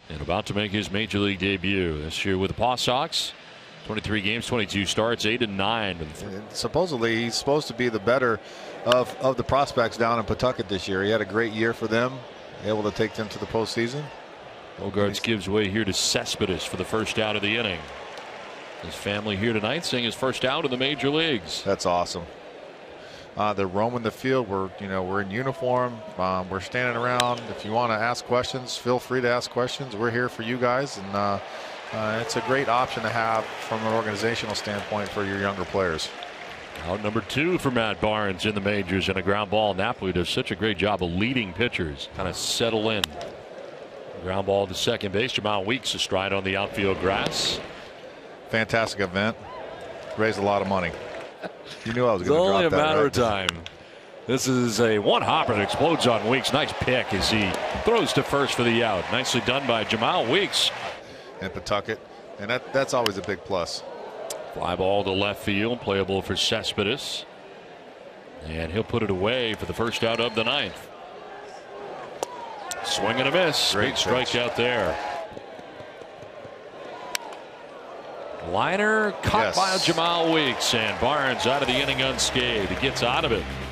and about to make his major league debut this year with the Paw Sox. 23 games, 22 starts, 8-9. Supposedly he's supposed to be the better of the prospects down in Pawtucket this year. He had a great year for them, able to take them to the postseason. Bogaerts gives way here to Cespedes for the first out of the inning. His family here tonight seeing his first out in the major leagues. That's awesome. They're roaming the field. We're in uniform. We're standing around. If you want to ask questions, feel free to ask questions. We're here for you guys, and it's a great option to have from an organizational standpoint for your younger players. Out number 2 for Matt Barnes in the majors, and a ground ball. Napoli does such a great job of leading pitchers kind of settle in. Ground ball to second base. Jamal Weeks astride on the outfield grass. Fantastic event. Raised a lot of money. You knew I was It's going to only drop a that, matter right? of time. This is a one hopper that explodes on Weeks. Nice pick as he throws to first for the out. Nicely done by Jamal Weeks. In Pawtucket, and that's always a big plus. Fly ball to left field, playable for Cespedes, and he'll put it away for the first out of the 9th. Swing and a miss. Great strikeout there. Liner caught by Jamal Weeks, and Barnes out of the inning unscathed. He gets out of it.